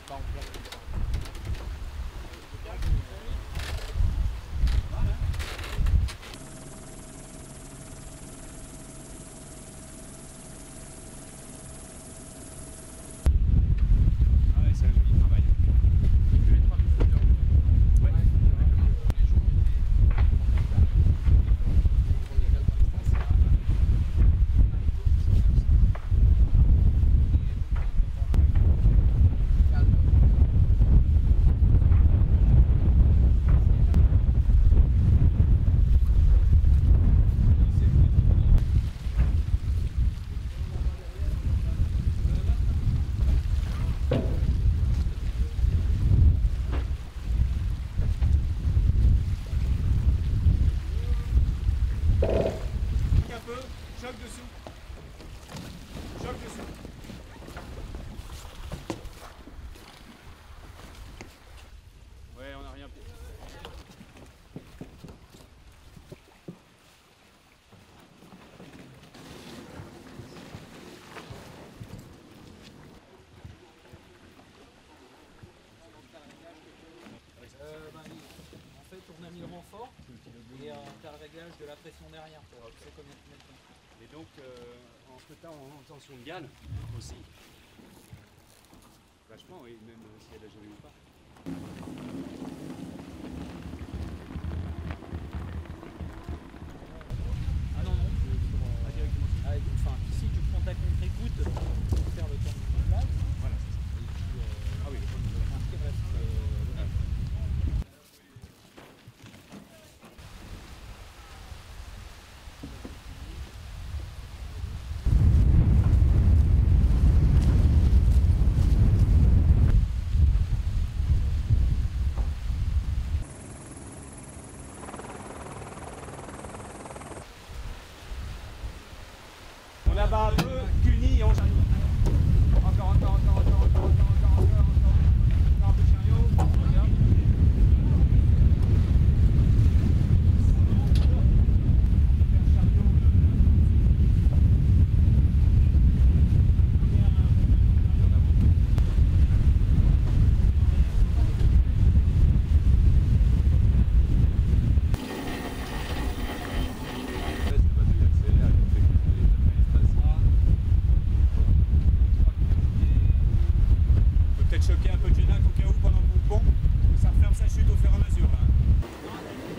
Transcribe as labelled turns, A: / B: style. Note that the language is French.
A: pas en place.
B: Choc dessous. Choc dessous. Ouais, on n'a rien fait.
A: En fait, on a mis le renfort et un réglage de la pression derrière pour pousser combien de mètres.
B: Et donc, en temps en tension de gale aussi. Vachement, oui, même si elle a gelé ou pas.
A: Ah non, non.
B: Ah, directement.
A: Ah, enfin, ici, tu prends ta contre-écoute pour faire le temps de place.
B: Voilà, c'est ça.
A: Et puis,
B: Ah oui, le temps de
A: un qui reste.
B: On abat un peu, Cuny, on chariot. Encore un peu de chariot. Regarde. Choquer un peu de Génac au cas où pendant le pont, ça referme sa chute au fur et à mesure là.